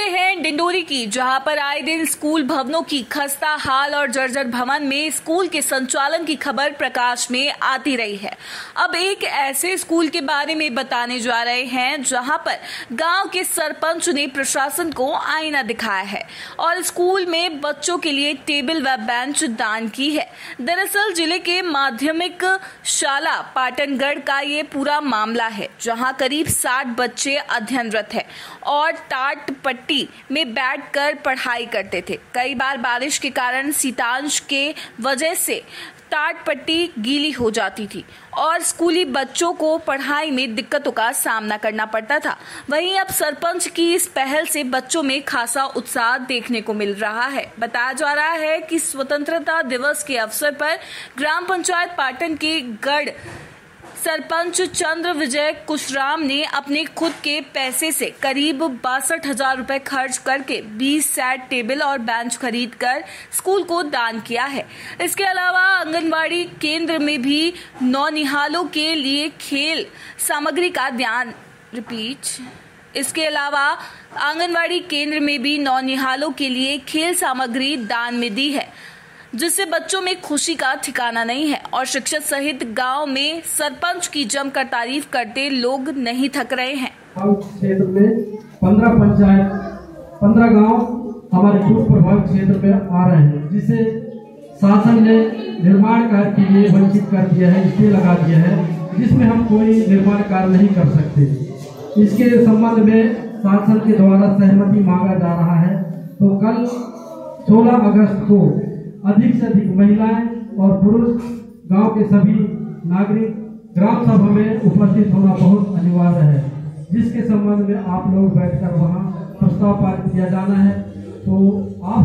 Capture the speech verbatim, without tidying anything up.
हैं डिंडोरी की, जहां पर आए दिन स्कूल भवनों की खस्ता हाल और जर्जर भवन में स्कूल के संचालन की खबर प्रकाश में आती रही है। अब एक ऐसे स्कूल के बारे में बताने जा रहे हैं जहां पर गांव के सरपंच ने प्रशासन को आईना दिखाया है और स्कूल में बच्चों के लिए टेबल व बेंच दान की है। दरअसल जिले के माध्यमिक शाला पाटनगढ़ का ये पूरा मामला है, जहां करीब साठ बच्चे अध्ययनरत है और टाट पट्टी में बैठकर पढ़ाई करते थे। कई बार बारिश के कारण शीतांश के वजह से टाट पट्टी गीली हो जाती थी और स्कूली बच्चों को पढ़ाई में दिक्कतों का सामना करना पड़ता था। वहीं अब सरपंच की इस पहल से बच्चों में खासा उत्साह देखने को मिल रहा है। बताया जा रहा है कि स्वतंत्रता दिवस के अवसर पर ग्राम पंचायत पाटन के गढ़ सरपंच चंद्र विजय कुशराम ने अपने खुद के पैसे से करीब बासठ हजार रुपए खर्च करके बीस सेट टेबल और बेंच खरीद कर स्कूल को दान किया है। इसके अलावा आंगनवाड़ी केंद्र में भी नौनिहालों के लिए खेल सामग्री का ध्यान रिपीट इसके अलावा आंगनवाड़ी केंद्र में भी नौनिहालों के लिए खेल सामग्री दान में दी है, जिससे बच्चों में खुशी का ठिकाना नहीं है और शिक्षक सहित गांव में सरपंच की जमकर तारीफ करते लोग नहीं थक रहे हैं। क्षेत्र में पंद्रह पंचायत पंद्रह गांव हमारे पूर्व प्रभावित क्षेत्र में आ रहे हैं, जिसे शासन ने निर्माण कार्य के लिए वंचित कर दिया है, इसलिए लगा दिया है, जिसमें हम कोई निर्माण कार्य नहीं कर सकते। इसके संबंध में शासन के द्वारा सहमति मांगा जा रहा है। तो कल सोलह अगस्त को अधिक से अधिक महिलाएं और पुरुष गांव के सभी नागरिक ग्राम सभा में उपस्थित होना बहुत अनिवार्य है, जिसके संबंध में आप लोग बैठकर वहां प्रस्ताव पारित किया जाना है। तो आप